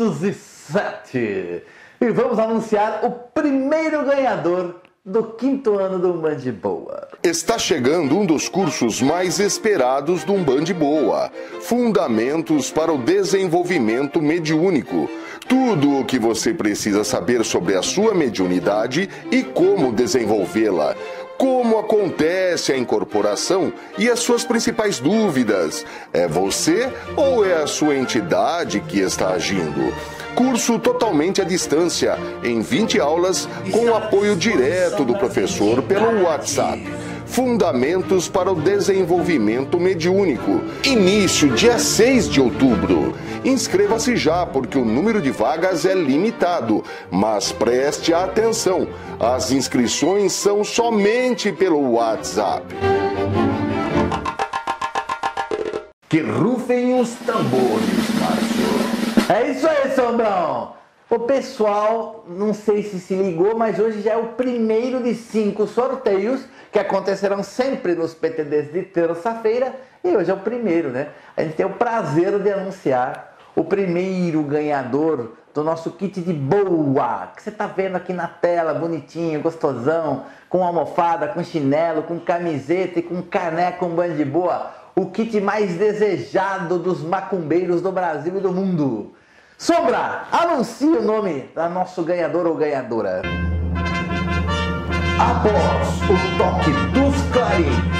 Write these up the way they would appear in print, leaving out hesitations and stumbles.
507 e vamos anunciar o primeiro ganhador do 5º ano do Umbanda de Boa. Está chegando um dos cursos mais esperados do Umbanda de Boa, Fundamentos para o Desenvolvimento Mediúnico. Tudo o que você precisa saber sobre a sua mediunidade e como desenvolvê-la. Como acontece a incorporação e as suas principais dúvidas. É você ou é a sua entidade que está agindo? Curso totalmente à distância, em 20 aulas, com apoio direto do professor pelo WhatsApp. Fundamentos para o Desenvolvimento Mediúnico. Início dia 6 de outubro. Inscreva-se já, porque o número de vagas é limitado. Mas preste atenção, as inscrições são somente pelo WhatsApp. Que rufem os tambores, Márcio. É isso aí, Sombrão. O pessoal, não sei se ligou, mas hoje já é o primeiro de 5 sorteios que acontecerão sempre nos PTDs de terça-feira. E hoje é o primeiro, né? A gente tem o prazer de anunciar o primeiro ganhador do nosso kit de boa, que você tá vendo aqui na tela, bonitinho, gostosão, com almofada, com chinelo, com camiseta e com caneco Umbanda de Boa. O kit mais desejado dos macumbeiros do Brasil e do mundo. Sombra, anuncie o nome da nosso ganhador ou ganhadora. Após o toque dos clarins,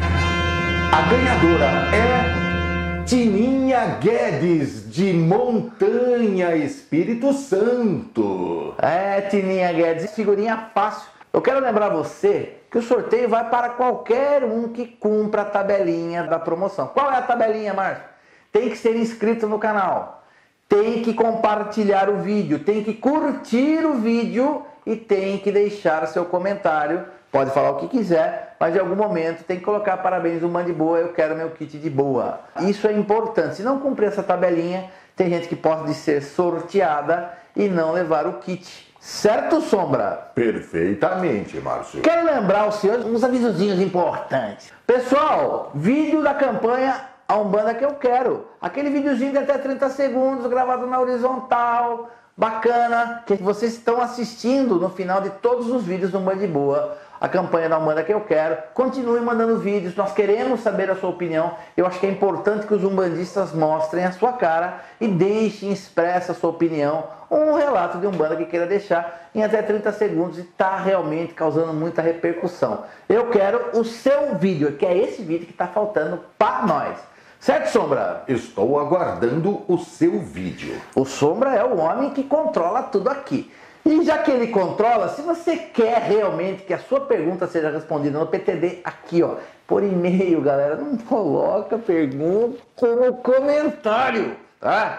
a ganhadora é Tininha Guedes, de Montanha, Espírito Santo. É, Tininha Guedes, figurinha fácil. Eu quero lembrar você que o sorteio vai para qualquer um que cumpra a tabelinha da promoção. Qual é a tabelinha, Márcio? Tem que ser inscrito no canal, tem que compartilhar o vídeo, tem que curtir o vídeo e tem que deixar seu comentário. Pode falar o que quiser, mas em algum momento tem que colocar parabéns Umbanda de Boa, eu quero meu kit de boa. Isso é importante. Se não cumprir essa tabelinha, tem gente que pode ser sorteada e não levar o kit. Certo, Sombra? Perfeitamente, Márcio. Quero lembrar aos senhores uns avisozinhos importantes. Pessoal, vídeo da campanha A Umbanda que eu quero. Aquele videozinho de até 30 segundos, gravado na horizontal, bacana, que vocês estão assistindo no final de todos os vídeos do Umbanda de Boa. A campanha da Umbanda que eu quero. Continue mandando vídeos, nós queremos saber a sua opinião. Eu acho que é importante que os umbandistas mostrem a sua cara e deixem expressa a sua opinião. Um relato de Umbanda que queira deixar em até 30 segundos e está realmente causando muita repercussão. Eu quero o seu vídeo, que é esse vídeo que está faltando para nós. Certo, Sombra? Estou aguardando o seu vídeo. O Sombra é o homem que controla tudo aqui. E já que ele controla, se você quer realmente que a sua pergunta seja respondida no PTD aqui, ó, por e-mail, galera, não coloca pergunta no comentário, tá?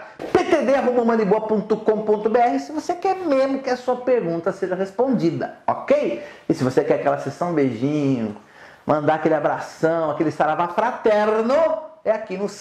ptd@umbandeboa.com.br se você quer mesmo que a sua pergunta seja respondida, ok? E se você quer aquela sessão beijinho, mandar aquele abração, aquele saravá fraterno, é aqui no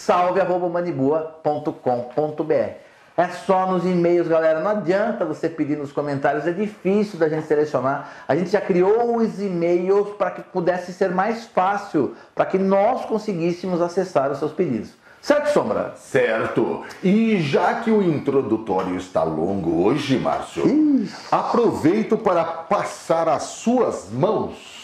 salve@umbandeboa.com.br. É só nos e-mails, galera. Não adianta você pedir nos comentários, é difícil da gente selecionar. A gente já criou os e-mails para que pudesse ser mais fácil, para que nós conseguíssemos acessar os seus pedidos. Certo, Sombra? Certo. E já que o introdutório está longo hoje, Márcio, aproveito para passar às suas mãos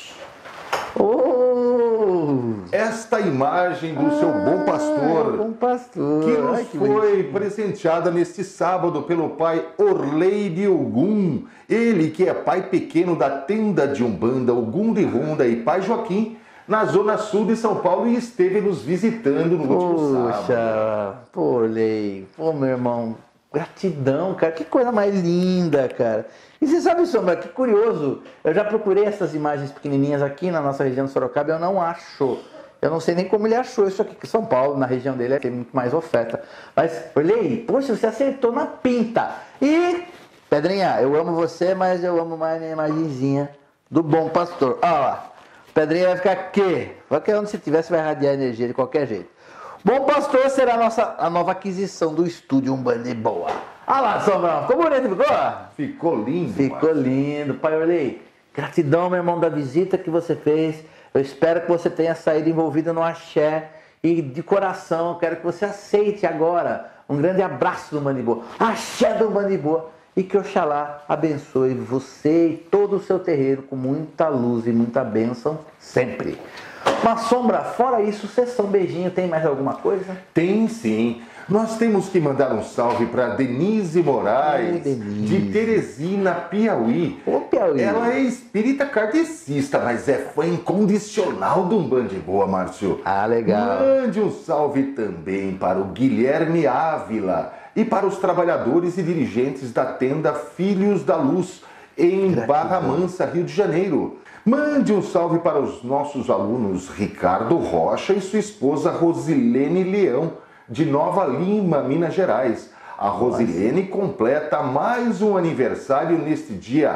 esta imagem do seu bom pastor, que nos foi presenteada neste sábado pelo pai Orleide Ogum, ele que é pai pequeno da tenda de Umbanda Ogum de Ronda e pai Joaquim, na zona sul de São Paulo, e esteve nos visitando no último sábado. Pô, Orleide, pô, meu irmão, gratidão, cara, que coisa mais linda, cara. E você sabe, Sombra, que curioso, eu já procurei essas imagens pequenininhas aqui na nossa região de Sorocaba e eu não acho. Eu não sei nem como ele achou isso aqui, que São Paulo, na região dele, tem muito mais oferta. Mas, olhei, poxa, você acertou na pinta. E, Pedrinha, eu amo você, mas eu amo mais minha imagenzinha do bom pastor. Olha lá, Pedrinha vai ficar aqui. Qualquer onde você estiver, você vai irradiar energia de qualquer jeito. Bom pastor será a nova aquisição do estúdio Umbanda de Boa. Olha lá, Sombrão, ficou bonito, ficou? Ficou lindo, ficou lindo. Pai Orley, gratidão, meu irmão, da visita que você fez. Eu espero que você tenha saído envolvido no axé. E de coração, eu quero que você aceite agora Um grande abraço do Umbanda de Boa. Axé do Umbanda de Boa. E que Oxalá abençoe você e todo o seu terreiro com muita luz e muita bênção sempre. Mas Sombra, fora isso, sessão beijinho, tem mais alguma coisa? Tem sim. Nós temos que mandar um salve para Denise Moraes, de Teresina, Piauí. Ô, Piauí. Ela é espírita kardecista, mas é fã incondicional do Umbanda de Boa, Márcio. Ah, legal. Mande um salve também para o Guilherme Ávila e para os trabalhadores e dirigentes da tenda Filhos da Luz, em Barra Mansa, Rio de Janeiro. Mande um salve para os nossos alunos Ricardo Rocha e sua esposa Rosilene Leão, de Nova Lima, Minas Gerais. A Rosilene completa mais um aniversário neste dia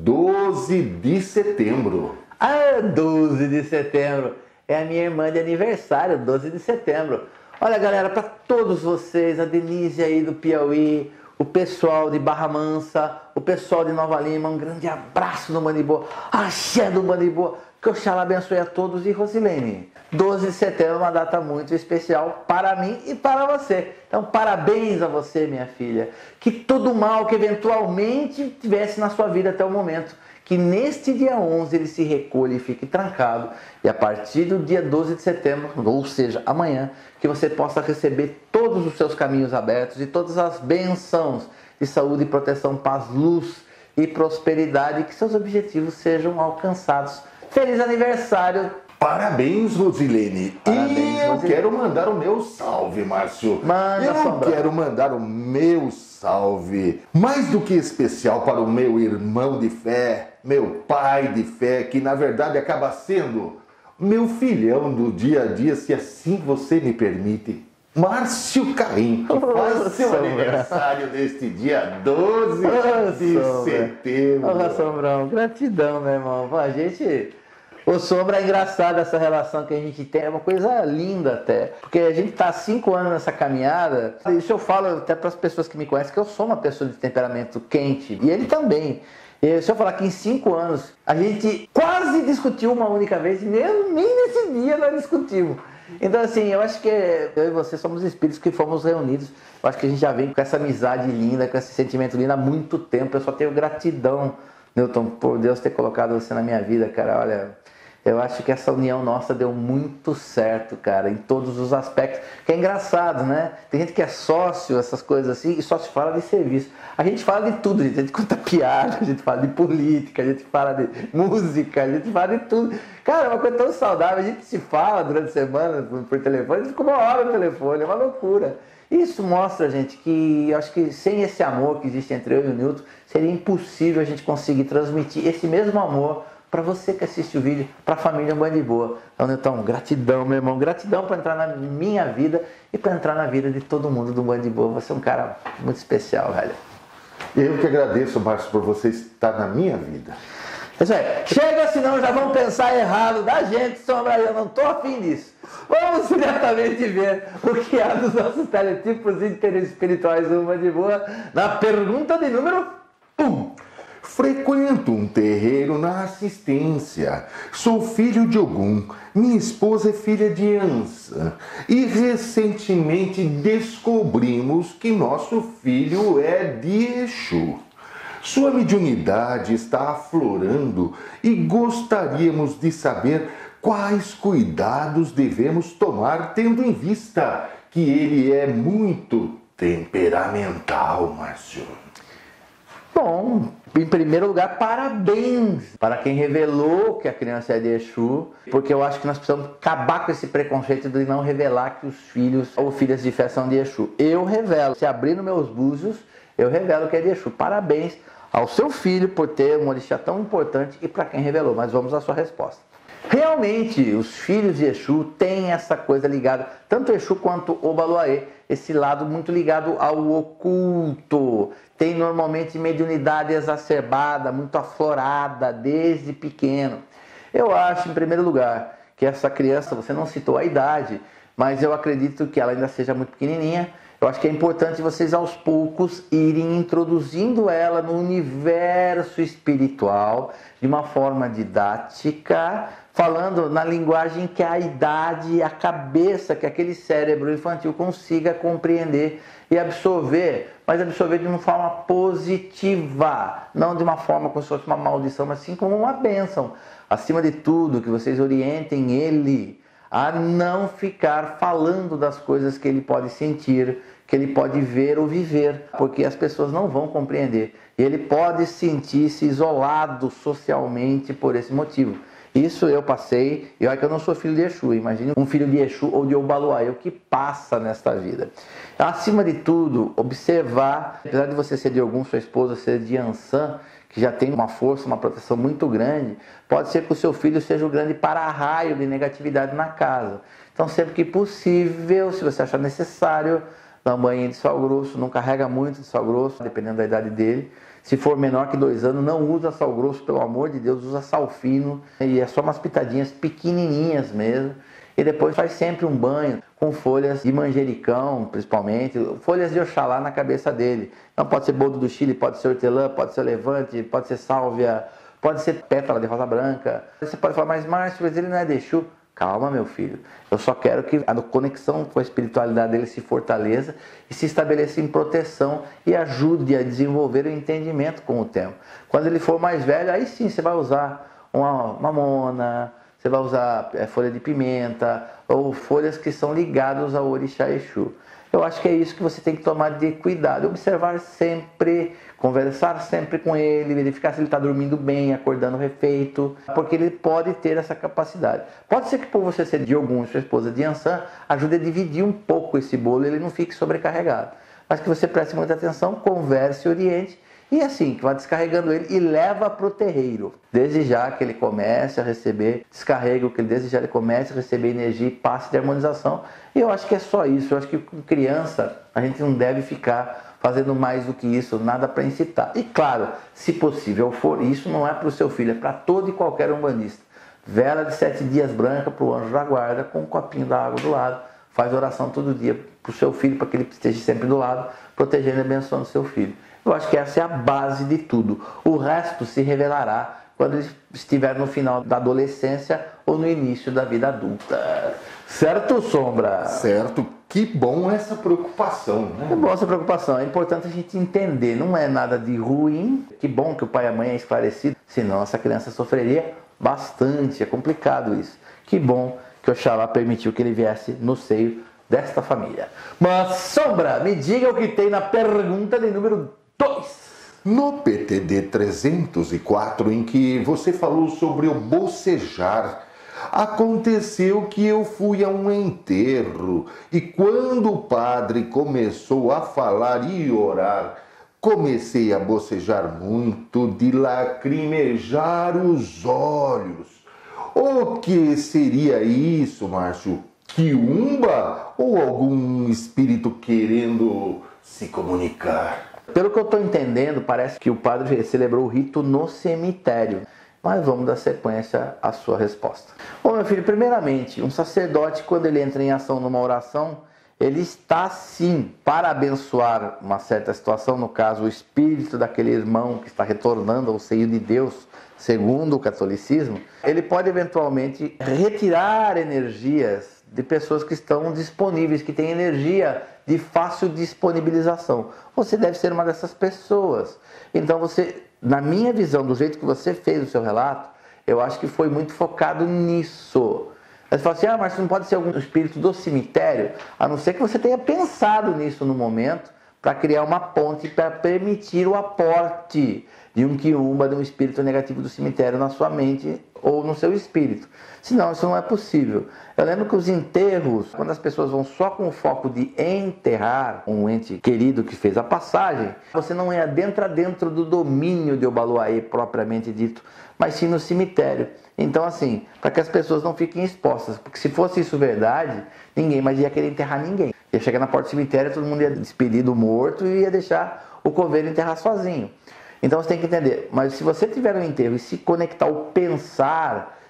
12 de setembro. Ah, 12 de setembro. É a minha irmã de aniversário, 12 de setembro. Olha, galera, para todos vocês, a Denise aí do Piauí, o pessoal de Barra Mansa, o pessoal de Nova Lima, um grande abraço do Umbanda de Boa. Axé do Umbanda de Boa. Que Oxalá abençoe a todos. E Rosilene, 12 de setembro é uma data muito especial para mim e para você. Então, parabéns a você, minha filha. Que todo mal que eventualmente tivesse na sua vida até o momento, que neste dia 11 ele se recolhe e fique trancado. E a partir do dia 12 de setembro, ou seja, amanhã, que você possa receber todos os seus caminhos abertos e todas as bênçãos de saúde, proteção, paz, luz e prosperidade, que seus objetivos sejam alcançados. Feliz aniversário! Parabéns, Rosilene. Parabéns, eu Rosilene. quero mandar o meu salve, Márcio. Manda, Sombra. Quero mandar o meu salve, mais do que especial, para o meu irmão de fé, meu pai de fé, que na verdade acaba sendo meu filhão do dia a dia, se assim você me permite. Márcio Caim, que faz seu aniversário neste dia 12 de setembro. Olá, Sombrão, gratidão, meu irmão. A gente... O Sombra é engraçado, essa relação que a gente tem, é uma coisa linda até. Porque a gente está há 5 anos nessa caminhada. Isso eu falo até para as pessoas que me conhecem, que eu sou uma pessoa de temperamento quente. E ele também. E se eu falar que em 5 anos a gente quase discutiu uma única vez, e nem nesse dia nós discutimos. Então, assim, eu acho que eu e você somos espíritos que fomos reunidos. Eu acho que a gente já vem com essa amizade linda, com esse sentimento lindo há muito tempo. Eu só tenho gratidão, Newton, por Deus ter colocado você na minha vida, cara. Olha, eu acho que essa união nossa deu muito certo, cara, em todos os aspectos. Que é engraçado, né? Tem gente que é sócio, essas coisas assim, e só se fala de serviço. A gente fala de tudo, a gente conta piada, a gente fala de política, a gente fala de música, a gente fala de tudo. Cara, é uma coisa tão saudável, a gente se fala durante a semana por telefone, a gente fica 1 hora no telefone, é uma loucura. Isso mostra, gente, que eu acho que sem esse amor que existe entre eu e o Newton, seria impossível a gente conseguir transmitir esse mesmo amor para você que assiste o vídeo, para a família Umbanda de Boa. Então, gratidão, meu irmão, gratidão por entrar na minha vida e para entrar na vida de todo mundo do Umbanda de Boa. Você é um cara muito especial, velho. Eu que agradeço, Márcio, por você estar na minha vida. Isso aí. Chega, senão já vão pensar errado da gente, Sombra, eu não tô afim disso. Vamos diretamente ver o que há dos nossos teletipos interespirituais do Umbanda de Boa na pergunta de número 1. Frequento um terreiro na assistência. Sou filho de Ogum. Minha esposa é filha de Ansa. E recentemente descobrimos que nosso filho é de Exu. Sua mediunidade está aflorando e gostaríamos de saber quais cuidados devemos tomar, tendo em vista que ele é muito temperamental, Márcio. Bom, em primeiro lugar, parabéns para quem revelou que a criança é de Exu, porque eu acho que nós precisamos acabar com esse preconceito de não revelar que os filhos ou filhas de fé são de Exu. Eu revelo, se abrir nos meus búzios, eu revelo que é de Exu. Parabéns ao seu filho por ter um orixá tão importante e para quem revelou, mas vamos à sua resposta. Realmente, os filhos de Exu têm essa coisa ligada, tanto Exu quanto Obaloaê, esse lado muito ligado ao oculto. Tem normalmente mediunidade exacerbada, muito aflorada desde pequeno. Eu acho, em primeiro lugar, que essa criança, você não citou a idade, mas eu acredito que ela ainda seja muito pequenininha. Eu acho que é importante vocês aos poucos irem introduzindo ela no universo espiritual de uma forma didática, falando na linguagem que a idade, a cabeça, que aquele cérebro infantil consiga compreender e absorver, mas absorver de uma forma positiva, não de uma forma como se fosse uma maldição, mas sim como uma bênção. Acima de tudo, que vocês orientem ele a não ficar falando das coisas que ele pode sentir, que ele pode ver ou viver, porque as pessoas não vão compreender. E ele pode sentir-se isolado socialmente por esse motivo. Isso eu passei, e olha que eu não sou filho de Exu, imagine um filho de Exu ou de Obaluaê, o que passa nesta vida. Acima de tudo, observar, apesar de você ser de Ogum, sua esposa ser de Ansan, que já tem uma força, uma proteção muito grande, pode ser que o seu filho seja o grande para-raio de negatividade na casa. Então, sempre que possível, se você achar necessário, dá um banho de sal grosso, não carrega muito de sal grosso, dependendo da idade dele. Se for menor que 2 anos, não usa sal grosso, pelo amor de Deus, usa sal fino, e é só umas pitadinhas pequenininhas mesmo. E depois faz sempre um banho com folhas de manjericão, principalmente, folhas de Oxalá na cabeça dele. Então pode ser boldo do Chile, pode ser hortelã, pode ser levante, pode ser sálvia, pode ser pétala de rosa branca. Você pode falar, mas Márcio, mas ele não é de Exu. Calma, meu filho. Eu só quero que a conexão com a espiritualidade dele se fortaleça e se estabeleça em proteção e ajude a desenvolver o entendimento com o tempo. Quando ele for mais velho, aí sim você vai usar uma mamona, você vai usar folha de pimenta ou folhas que são ligadas ao Orixá Exu. Eu acho que é isso que você tem que tomar de cuidado. Observar sempre, conversar sempre com ele, verificar se ele está dormindo bem, acordando refeito, porque ele pode ter essa capacidade. Pode ser que por você ser de Ogum e sua esposa de Ansan, ajude a dividir um pouco esse bolo e ele não fique sobrecarregado. Mas que você preste muita atenção, converse, oriente, e assim, que vá descarregando ele e leva para o terreiro. Desde já que ele comece a receber descarrego, que ele desde já ele comece a receber energia e passe de harmonização. E eu acho que é só isso. Eu acho que com criança a gente não deve ficar fazendo mais do que isso, nada para incitar. E claro, se possível for, isso não é para o seu filho, é para todo e qualquer umbandista. Vela de 7 dias branca para o anjo da guarda com um copinho da água do lado. Faz oração todo dia para o seu filho, para que ele esteja sempre do lado, protegendo e abençoando o seu filho. Eu acho que essa é a base de tudo. O resto se revelará quando ele estiver no final da adolescência ou no início da vida adulta. Certo, Sombra? Certo. Que bom essa preocupação, né? É bom essa preocupação. É importante a gente entender. Não é nada de ruim. Que bom que o pai e a mãe é esclarecido. Senão essa criança sofreria bastante. É complicado isso. Que bom que Oxalá permitiu que ele viesse no seio desta família. Mas, Sombra, me diga o que tem na pergunta de número 2. No PTD 304, em que você falou sobre o bocejar, aconteceu que eu fui a um enterro e quando o padre começou a falar e orar, comecei a bocejar muito, de lacrimejar os olhos. O que seria isso, Márcio? Quiumba ou algum espírito querendo se comunicar? Pelo que eu estou entendendo, parece que o padre celebrou o rito no cemitério. Mas vamos dar sequência à sua resposta. Bom, meu filho, primeiramente, um sacerdote, quando ele entra em ação numa oração, ele está sim para abençoar uma certa situação, no caso, o espírito daquele irmão que está retornando ao seio de Deus, segundo o catolicismo. Ele pode eventualmente retirar energias de pessoas que estão disponíveis, que têm energia de fácil disponibilização. Você deve ser uma dessas pessoas. Então você, na minha visão, do jeito que você fez o seu relato, eu acho que foi muito focado nisso. Você fala assim, mas não pode ser algum espírito do cemitério, a não ser que você tenha pensado nisso no momento, para criar uma ponte para permitir o aporte de um quiumba, de um espírito negativo do cemitério na sua mente ou no seu espírito. Senão, isso não é possível. Eu lembro que os enterros, quando as pessoas vão só com o foco de enterrar um ente querido que fez a passagem, você não adentra dentro do domínio de Obaluaê propriamente dito, mas sim no cemitério. Então, assim, para que as pessoas não fiquem expostas, porque se fosse isso verdade, ninguém mais ia querer enterrar ninguém. Ia chegar na porta do cemitério, todo mundo ia despedir do morto e ia deixar o coveiro enterrar sozinho. Então você tem que entender, mas se você tiver um enterro e se conectar ao pensar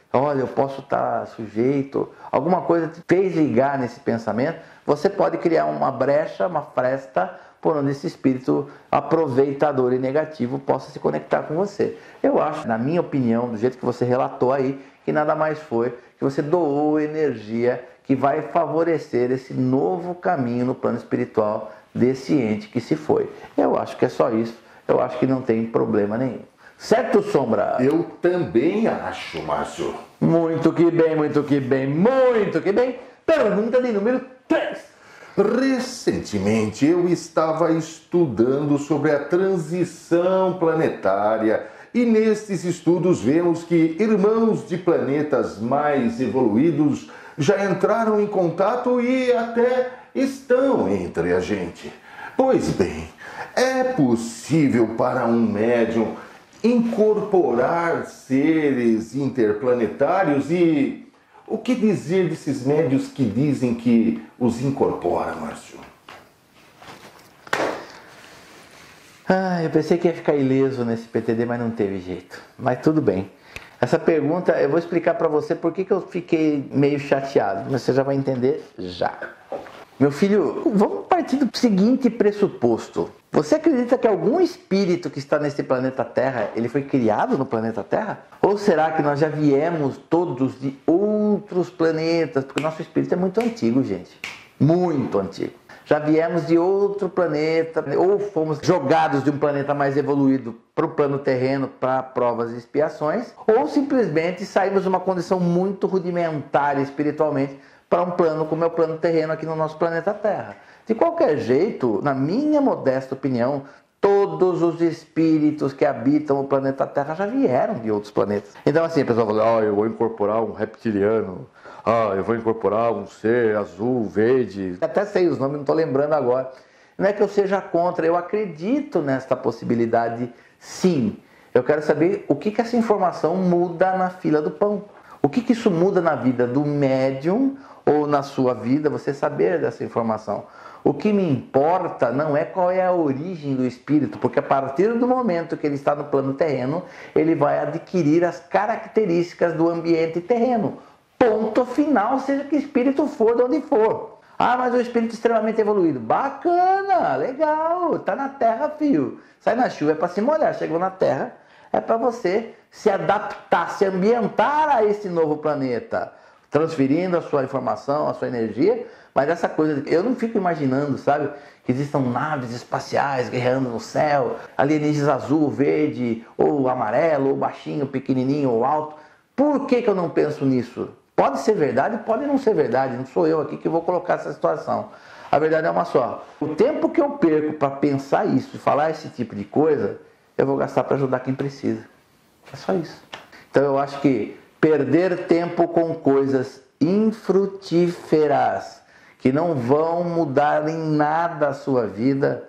olha, eu posso estar sujeito, alguma coisa te fez ligar nesse pensamento, você pode criar uma brecha, uma fresta, por onde esse espírito aproveitador e negativo possa se conectar com você. Eu acho, na minha opinião, do jeito que você relatou aí, que nada mais foi que você doou energia que vai favorecer esse novo caminho no plano espiritual desse ente que se foi. Eu acho que é só isso, eu acho que não tem problema nenhum. Certo, Sombra? Eu também acho, Márcio. Muito que bem, muito que bem, muito que bem. Pergunta de número 3. Recentemente eu estava estudando sobre a transição planetária e nestes estudos vemos que irmãos de planetas mais evoluídos já entraram em contato e até estão entre a gente. Pois bem, é possível para um médium incorporar seres interplanetários e o que dizer desses médios que dizem que os incorpora, Márcio? Eu pensei que ia ficar ileso nesse PTD, mas não teve jeito. Mas tudo bem. Essa pergunta, eu vou explicar para você por que eu fiquei meio chateado, mas você já vai entender já. Meu filho, vamos partir do seguinte pressuposto. Você acredita que algum espírito que está nesse planeta Terra, ele foi criado no planeta Terra? Ou será que nós já viemos todos de outros planetas? Porque o nosso espírito é muito antigo, gente. Muito antigo. Já viemos de outro planeta, ou fomos jogados de um planeta mais evoluído para o plano terreno para provas e expiações, ou simplesmente saímos de uma condição muito rudimentar espiritualmente para um plano como é o plano terreno aqui no nosso planeta Terra. De qualquer jeito, na minha modesta opinião, todos os espíritos que habitam o planeta Terra já vieram de outros planetas. Então assim, a pessoa fala, eu vou incorporar um reptiliano, eu vou incorporar um ser azul, verde, até sei os nomes, não estou lembrando agora. Não é que eu seja contra, eu acredito nesta possibilidade sim. Eu quero saber o que essa informação muda na fila do pão. O que isso muda na vida do médium ou na sua vida, você saber dessa informação. O que me importa não é qual é a origem do espírito, porque a partir do momento que ele está no plano terreno, ele vai adquirir as características do ambiente terreno. Ponto final, seja que espírito for, de onde for. Mas o espírito extremamente evoluído. Bacana, legal, tá na terra, filho. Sai na chuva é para se molhar, chegou na terra, é para você se adaptar, se ambientar a esse novo planeta, transferindo a sua informação, a sua energia, mas essa coisa, eu não fico imaginando, sabe, que existam naves espaciais guerreando no céu, alienígenas azul, verde, ou amarelo, ou baixinho, pequenininho, ou alto. Por que eu não penso nisso? Pode ser verdade, pode não ser verdade, não sou eu aqui que vou colocar essa situação. A verdade é uma só. O tempo que eu perco para pensar isso, falar esse tipo de coisa, eu vou gastar para ajudar quem precisa. É só isso. Então eu acho que perder tempo com coisas infrutíferas, que não vão mudar em nada a sua vida,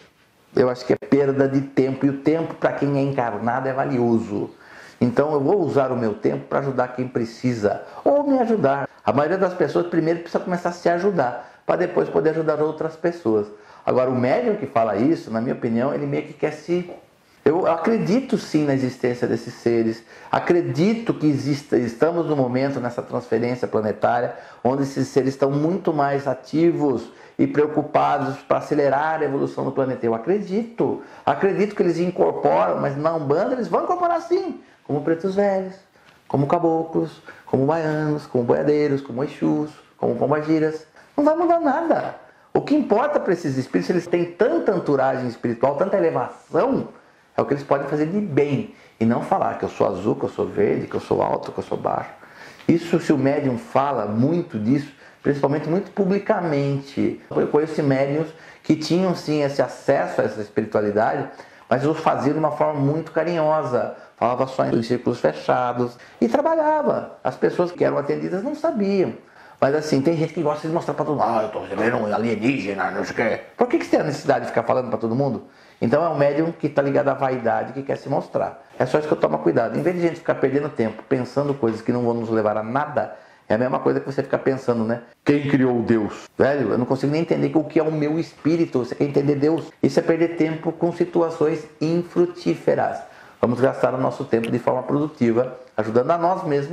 eu acho que é perda de tempo. E o tempo para quem é encarnado é valioso. Então eu vou usar o meu tempo para ajudar quem precisa, ou me ajudar. A maioria das pessoas primeiro precisa começar a se ajudar, para depois poder ajudar outras pessoas. Agora o médium que fala isso, na minha opinião, ele meio que quer se... Eu acredito sim na existência desses seres, acredito que estamos no momento nessa transferência planetária, onde esses seres estão muito mais ativos e preocupados para acelerar a evolução do planeta. Eu acredito que eles incorporam, mas na Umbanda eles vão incorporar sim, como pretos velhos, como caboclos, como baianos, como boiadeiros, como exus, como pombagiras. Não vai mudar nada. O que importa para esses espíritos, eles têm tanta entouragem espiritual, tanta elevação, é o que eles podem fazer de bem. E não falar que eu sou azul, que eu sou verde, que eu sou alto, que eu sou baixo. Isso, se o médium fala muito disso, principalmente muito publicamente. Eu conheço médiums que tinham sim esse acesso a essa espiritualidade, mas o faziam de uma forma muito carinhosa. Falava só em círculos fechados e trabalhava. As pessoas que eram atendidas não sabiam. Mas assim, tem gente que gosta de mostrar para todo mundo, eu estou recebendo um alienígena, não sei o que. Por que você tem a necessidade de ficar falando para todo mundo? Então é um médium que está ligado à vaidade, que quer se mostrar. É só isso que eu tomo cuidado. Em vez de a gente ficar perdendo tempo pensando coisas que não vão nos levar a nada, é a mesma coisa que você ficar pensando, né? Quem criou Deus? Velho, eu não consigo nem entender o que é o meu espírito. Você quer entender Deus? Isso é perder tempo com situações infrutíferas. Vamos gastar o nosso tempo de forma produtiva, ajudando a nós mesmos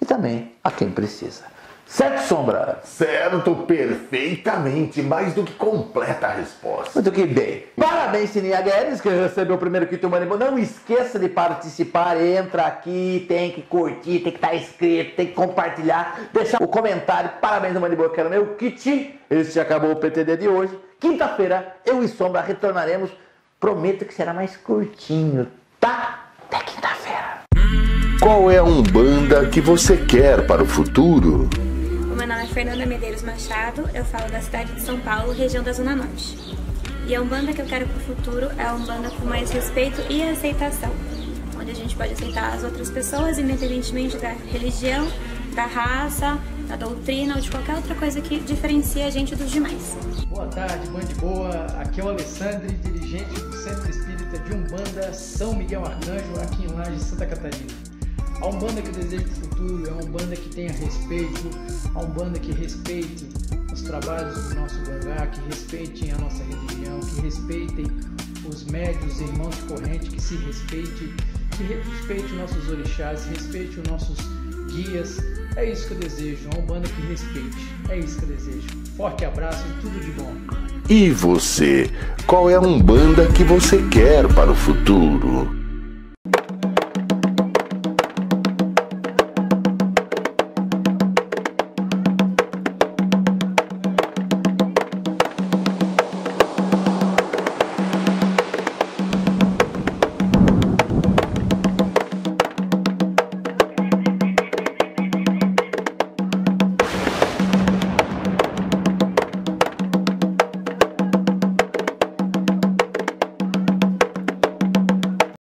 e também a quem precisa. Certo, Sombra? Certo, perfeitamente. Mais do que completa a resposta. Muito que bem. Parabéns, Tininha Guedes, que recebeu o primeiro kit Money Boa. Não esqueça de participar. Entra aqui, tem que curtir, tem que estar inscrito, tem que compartilhar, deixar o comentário. Parabéns, Money Boa, quero meu kit. Esse acabou o PTD de hoje. Quinta-feira, eu e Sombra retornaremos. Prometo que será mais curtinho, tá? Até quinta-feira. Qual é a Umbanda que você quer para o futuro? O meu nome é Fernanda Medeiros Machado, eu falo da cidade de São Paulo, região da Zona Norte. E a Umbanda que eu quero para o futuro é a Umbanda com mais respeito e aceitação, onde a gente pode aceitar as outras pessoas, independentemente da religião, da raça, da doutrina ou de qualquer outra coisa que diferencia a gente dos demais. Boa tarde, Bande Boa, aqui é o Alessandro, dirigente do Centro Espírita de Umbanda São Miguel Arcanjo, aqui em Laje, Santa Catarina. A Umbanda que eu desejo para o futuro é uma Umbanda que tenha respeito, a Umbanda que respeite os trabalhos do nosso Bongá, que respeitem a nossa religião, que respeitem os médios e irmãos de corrente, que se respeite, que respeite nossos orixás, respeite os nossos guias. É isso que eu desejo, uma Umbanda que respeite. É isso que eu desejo. Forte abraço e tudo de bom. E você? Qual é a Umbanda que você quer para o futuro?